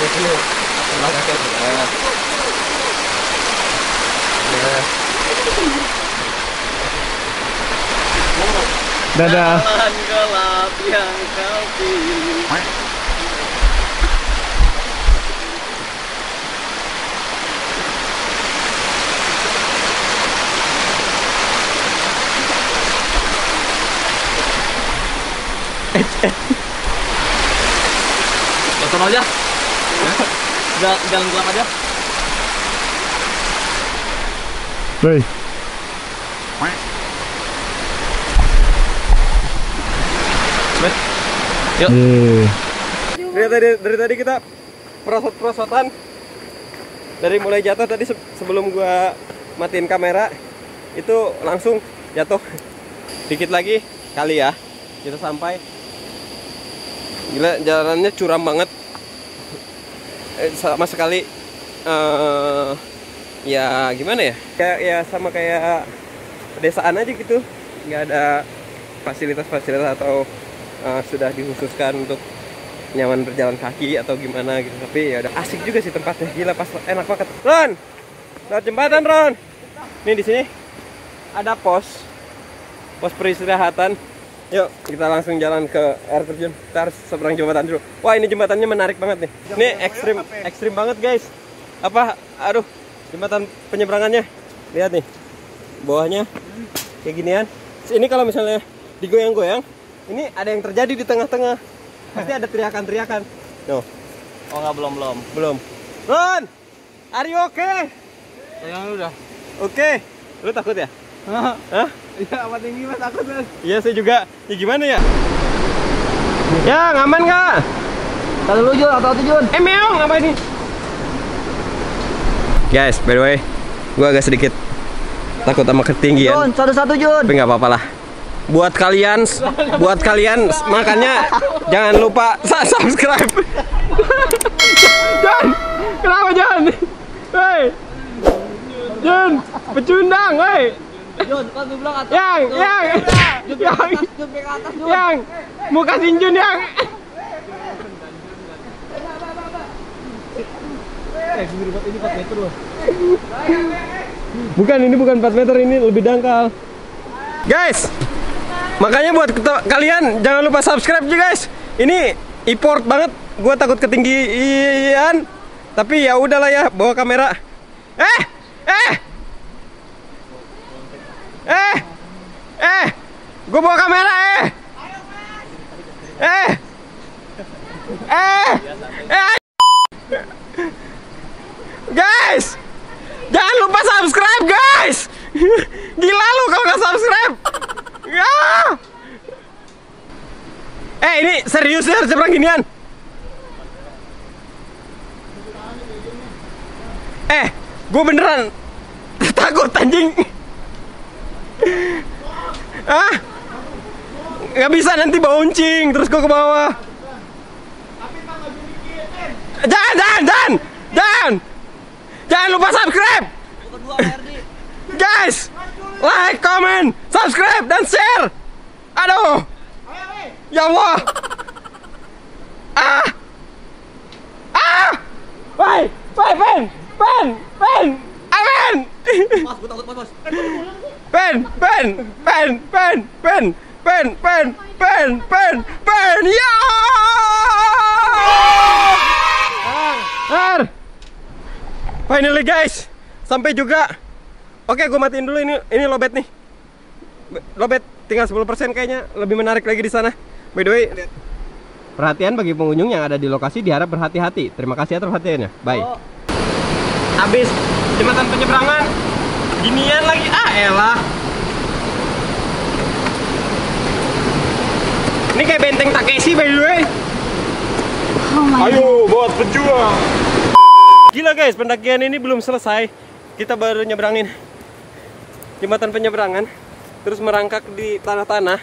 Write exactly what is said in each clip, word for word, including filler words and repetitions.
Ini sini. Sebelah kaki. Nah. Nah. Dadah. Jalan gelap yang kau pilih. Langsung aja. Jalan, jalan gelap aja. Hei. Yuk. Eh. Dari tadi dari tadi kita prosot-prosotan. Dari mulai jatuh tadi se- sebelum gua matiin kamera itu langsung jatuh. Dikit lagi kali ya kita sampai. Gila jalannya curam banget. Eh, sama sekali eh ya gimana ya? Kayak ya sama kayak pedesaan aja gitu. Nggak ada fasilitas-fasilitas atau uh, sudah dikhususkan untuk nyaman berjalan kaki atau gimana gitu. Tapi ya udah asik juga sih tempatnya. Gila pas enak banget. Ron. Lewat jembatan, Ron. Nih di sini ada pos. Pos peristirahatan. Yuk, kita langsung jalan ke air terjun. Kita harus seberang jembatan dulu. Wah, ini jembatannya menarik banget nih. Ini ekstrim, ekstrim banget, guys. Apa? Aduh, jembatan penyeberangannya. Lihat nih. Bawahnya kayak ginian. Ini kalau misalnya digoyang-goyang, ini ada yang terjadi di tengah-tengah. Pasti ada teriakan-teriakan. No. Oh nggak belum belum. Belum. Ron, are you okay? Yang udah. Oke. Okay. Lu takut ya? Hah? Iya, apa tinggi mas takut mas. Iya, saya juga. Ya gimana ya? Ya, aman nggak? Satu lu Jun, atau satu Jun. Eh, meong, apa ini? Guys, by the way, gua agak sedikit takut sama ketinggian. Jun, satu-satu Jun. Tapi nggak apa-apa lah. Buat kalian, buat kalian, makanya jangan lupa sa- subscribe. Jan, kenapa Jan? Hei, Jan, pecundang, hei. Jun, kan lu bilang atas. Yang, yang, yang, Jun ke atas Jun. yang, muka Sinjun yang. Eh, ini empat meter loh. Bukan, ini bukan empat meter, ini lebih dangkal. Guys, makanya buat keta- kalian jangan lupa subscribe juga guys. Ini import banget, gue takut ketinggian. Tapi ya udahlah ya, bawa kamera. Eh, eh, eh, eh, gue bawa kamera eh, eh, eh, eh. Guys, jangan lupa subscribe guys. Gila lu kalau nggak subscribe. Ya. Eh ini serius ya seberang ginian. Eh, gue beneran takut anjing. Ah, nggak bisa nanti bouncing terus gue ke bawah. Jangan, jangan, jangan, jangan. Jangan lupa subscribe. Guys, like, comment, subscribe, dan share. Aduh. Ya Allah. Ah. Ah. Woi, woi, pen, pen, pen. Amen. Mas, gua takut mas. Pen, pen, pen, pen, pen, pen, pen, pen, pen, pen. Ya. Har. Finally guys, sampai juga. Oke, gue matiin dulu ini. Ini lobet nih. Lobet tinggal sepuluh persen kayaknya. Lebih menarik lagi di sana. By the way, perhatian bagi pengunjung yang ada di lokasi diharap berhati-hati. Terima kasih atas perhatiannya. Bye. Habis jembatan penyeberangan. Ginian lagi. Ah, elah. Ini kayak benteng Takeshi by the way. Oh my Ayo, buat pejuang. Gila guys, pendakian ini belum selesai. Kita baru nyebrangin jembatan penyeberangan, terus merangkak di tanah-tanah.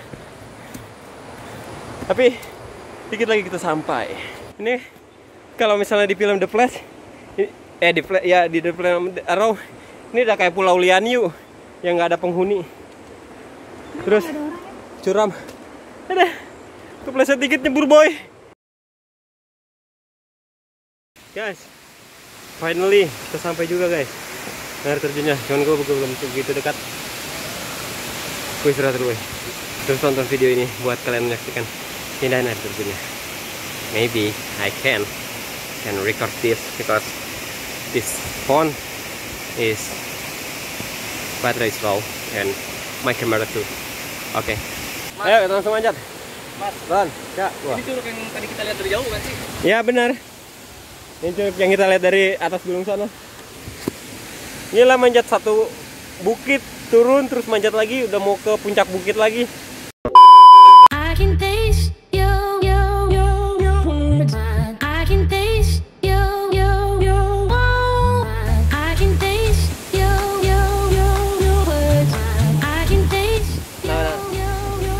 Tapi dikit lagi kita sampai. Ini kalau misalnya di film The Flash, eh di Flash, ya di The Flash Arrow, ini udah kayak Pulau Lianyu yang nggak ada penghuni. Terus curam. Ada. Kepleset dikit nyebur boy. Guys, finally kita sampai juga guys. Air terjunnya, cuman gue belum begitu dekat. Gue istirahat dulu. Terus tonton video ini buat kalian menyaksikan keindahan air terjunnya. Maybe I can can record this because this phone is battery is low and my camera too. Oke. Okay. Ayo kita langsung manjat. Mas, Ron, ya. Wah. ini curug yang tadi kita lihat dari jauh kan sih? Ya benar. Ini curug yang kita lihat dari atas gunung sana. Inilah manjat satu bukit, turun terus manjat lagi, udah mau ke puncak bukit lagi. I can taste you, you, you, you. I can taste you, you, you. I can taste you, you, you, you. I can taste you, you, you.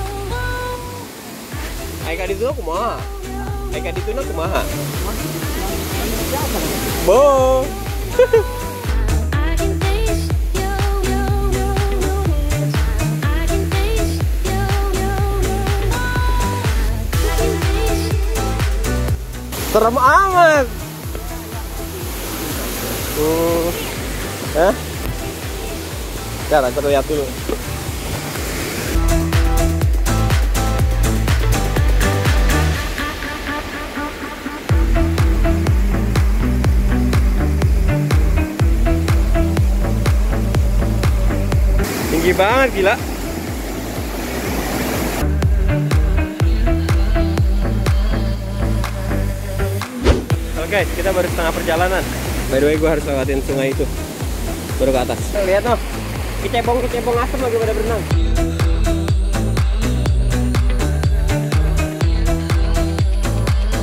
Ai ka dito kumaha? Ai ka dito na kumaha? Bo. I can taste you, you, you. I can taste you, you, you. I can taste. Serem amat. Hmm. Hah? Ya, kita lihat dulu. Tinggi banget gila. Oke guys, kita baru setengah perjalanan. By the way, gue harus lewatin sungai itu baru ke atas. Lihat noh, kecebong-kecebong asem lagi pada berenang.